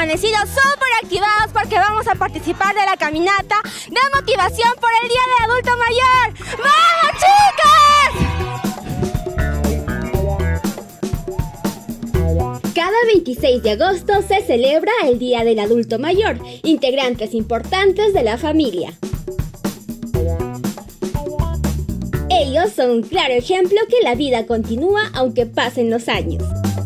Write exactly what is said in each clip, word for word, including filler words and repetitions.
amanecido súper activados porque vamos a participar de la caminata de motivación por el Día del Adulto Mayor. ¡Vamos, chicos! Cada veintiséis de agosto se celebra el Día del Adulto Mayor, integrantes importantes de la familia. Ellos son un claro ejemplo que la vida continúa aunque pasen los años.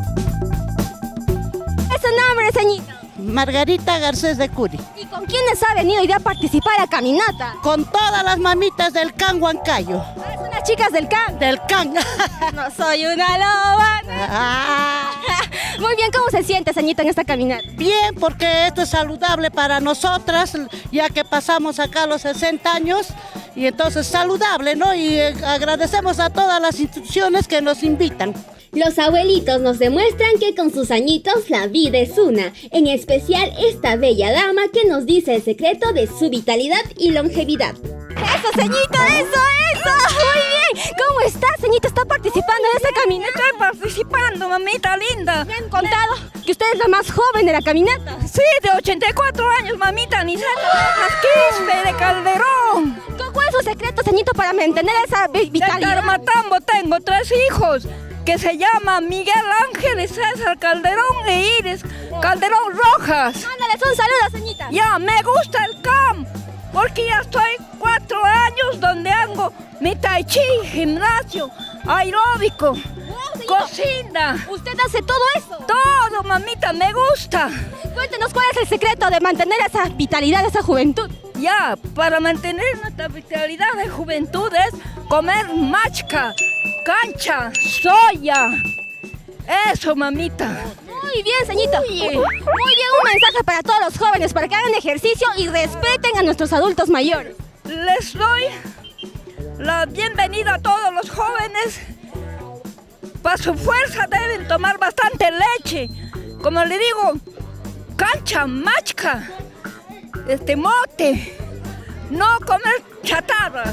¿Es su nombre, señorita? Margarita Garcés de Curi. ¿Y con quiénes ha venido hoy día a participar a la caminata? Con todas las mamitas del Can Huancayo. Ah, son las chicas del Can. Del Can. No soy una loba. Ah. Muy bien, ¿cómo se siente, señorita, en esta caminata? Bien, porque esto es saludable para nosotras, ya que pasamos acá los sesenta años, y entonces saludable, ¿no? Y eh, agradecemos a todas las instituciones que nos invitan. Los abuelitos nos demuestran que con sus añitos la vida es una, en especial esta bella dama que nos dice el secreto de su vitalidad y longevidad. ¡Eso, señorita! ¡Eso, eso! ¡Muy bien! ¿Cómo está, señorita? ¿Está participando en esta caminata? Estoy participando, mamita linda. Me han contado que usted es la más joven de la caminata. Sí, de ochenta y cuatro años, mamita, ni santo de Quispe de Calderón. ¿Cuál es su secreto, señorita, para mantener esa vitalidad? De Carmatambo tengo tres hijos, que se llaman Miguel Ángel, César Calderón e Iris Calderón Rojas. Mándales un saludo, señorita. Ya, me gusta el campo, porque ya estoy cuatro años donde hago mi tai chi, gimnasio, aeróbico, wow, cocina. ¿Usted hace todo eso? Todo, mamita, me gusta. Cuéntenos cuál es el secreto de mantener esa vitalidad, esa juventud. Ya, para mantener nuestra vitalidad de juventud es comer machca, cancha, soya. Eso, mamita. Muy bien, señorita. Muy bien. Muy bien, un mensaje para todos los jóvenes, para que hagan ejercicio y respeten a nuestros adultos mayores. Les doy la bienvenida a todos los jóvenes. Para su fuerza deben tomar bastante leche. Como le digo, cancha, machca, este mote, no comer chatarras.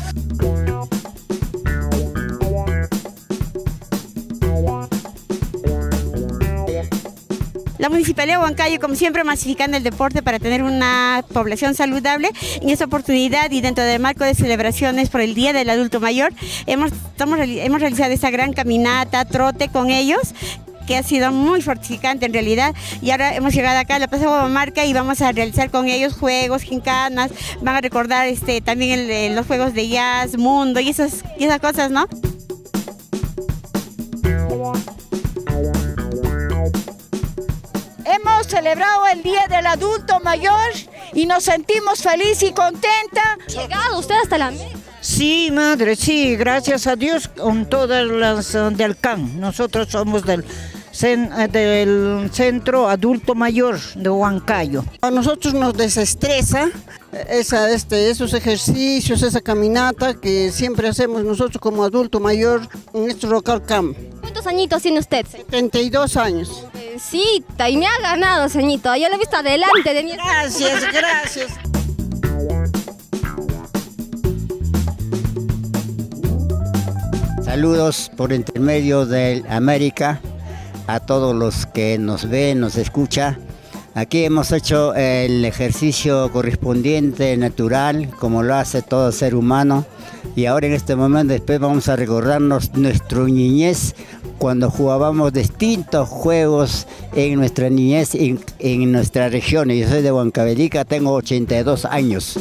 La Municipalidad de Huancayo, como siempre, masificando el deporte para tener una población saludable. En esta oportunidad y dentro del marco de celebraciones por el Día del Adulto Mayor, hemos, estamos, hemos realizado esta gran caminata, trote con ellos, que ha sido muy fortificante en realidad, y ahora hemos llegado acá a la Plaza Huamamarca y vamos a realizar con ellos juegos, gincanas, van a recordar este, también el, los juegos de jazz, mundo y esas, y esas cosas, ¿no? Hemos celebrado el Día del Adulto Mayor y nos sentimos felices y contentas. ¿Llegado usted hasta la meta? Sí, madre, sí, gracias a Dios, con todas las uh, del C A N. Nosotros somos del, cen, uh, del Centro Adulto Mayor de Huancayo. A nosotros nos desestresa esa, este, esos ejercicios, esa caminata que siempre hacemos nosotros como adulto mayor en nuestro local C A M. ¿Cuántos añitos tiene usted? setenta y dos años. Sí, y me ha ganado, señorito. Yo lo he visto adelante de mi... Gracias, gracias. Saludos por intermedio de América a todos los que nos ven, nos escuchan. Aquí hemos hecho el ejercicio correspondiente, natural, como lo hace todo ser humano. Y ahora en este momento después vamos a recordarnos nuestra niñez, cuando jugábamos distintos juegos en nuestra niñez, en, en nuestra región. Yo soy de Huancavelica, tengo ochenta y dos años.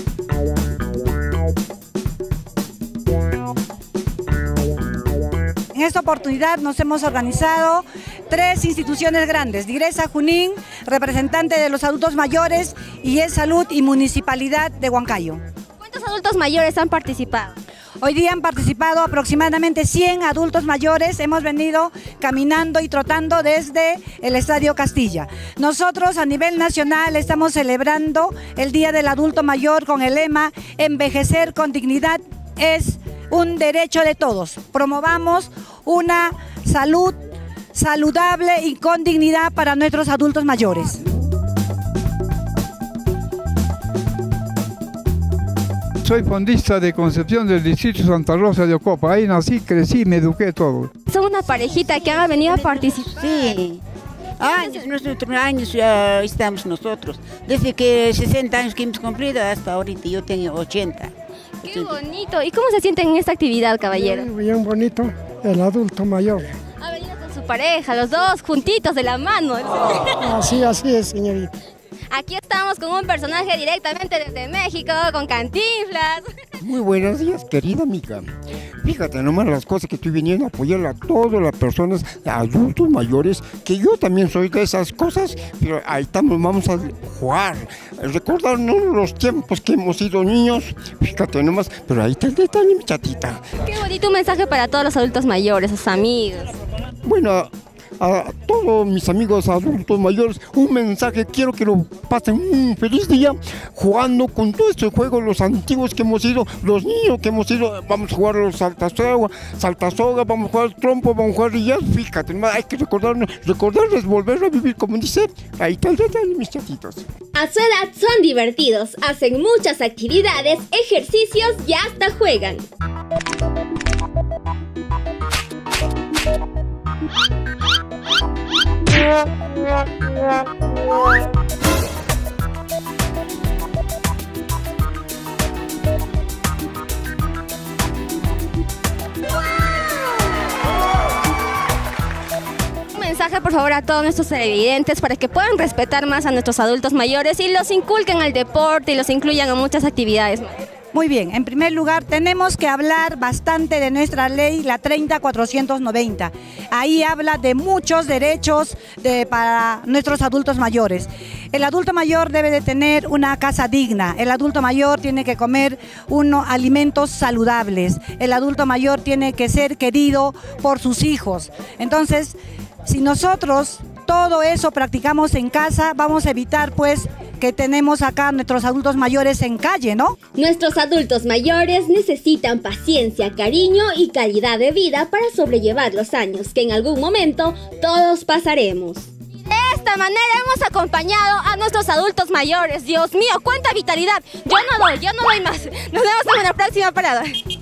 En esta oportunidad nos hemos organizado tres instituciones grandes: Digresa Junín, representante de los adultos mayores, y es Salud y Municipalidad de Huancayo. ¿Cuántos adultos mayores han participado? Hoy día han participado aproximadamente cien adultos mayores. Hemos venido caminando y trotando desde el Estadio Castilla. Nosotros a nivel nacional estamos celebrando el Día del Adulto Mayor con el lema "Envejecer con dignidad es un derecho de todos". Promovamos una salud saludable y con dignidad para nuestros adultos mayores. Soy fondista de Concepción del distrito Santa Rosa de Ocopa. Ahí nací, crecí, me eduqué todo. Son una parejita que han venido a participar. Sí, Años, nuestros años ya estamos nosotros. Desde que sesenta años que hemos cumplido hasta ahorita, yo tengo ochenta. ¡Qué bonito! ¿Y cómo se sienten en esta actividad, caballero? Bien, bien bonito, el adulto mayor. Ha venido con su pareja, los dos juntitos de la mano. Así, así es, señorita. Aquí estamos con un personaje directamente desde México, con Cantinflas. Muy buenos días, querida amiga. Fíjate nomás las cosas que estoy viniendo a apoyar a todas las personas, adultos mayores, que yo también soy de esas cosas, pero ahí estamos, vamos a jugar, recordarnos los tiempos que hemos sido niños, fíjate nomás, pero ahí está el detalle, mi chatita. Qué bonito un mensaje para todos los adultos mayores, sus amigos. Bueno, a todos mis amigos adultos mayores, un mensaje, quiero que lo pasen un feliz día jugando con todos estos juegos, los antiguos que hemos ido, los niños que hemos ido, vamos a jugar los saltasoga, saltasoga, vamos a jugar trompo, vamos a jugar rillas, fíjate, hay que recordarnos, recordarles, volver a vivir como dice, ahí está el detalle, mis chatitos. A su edad son divertidos, hacen muchas actividades, ejercicios y hasta juegan. Un mensaje por favor a todos nuestros televidentes para que puedan respetar más a nuestros adultos mayores y los inculquen al deporte y los incluyan en muchas actividades. Muy bien, en primer lugar tenemos que hablar bastante de nuestra ley, la treinta cuatrocientos noventa. Ahí habla de muchos derechos de, para nuestros adultos mayores. El adulto mayor debe de tener una casa digna, el adulto mayor tiene que comer unos alimentos saludables, el adulto mayor tiene que ser querido por sus hijos. Entonces, si nosotros todo eso practicamos en casa, vamos a evitar pues que tenemos acá nuestros adultos mayores en calle, ¿no? Nuestros adultos mayores necesitan paciencia, cariño y calidad de vida para sobrellevar los años que en algún momento todos pasaremos. De esta manera hemos acompañado a nuestros adultos mayores. Dios mío, cuánta vitalidad. Yo no doy, yo no doy más. Nos vemos en una próxima parada.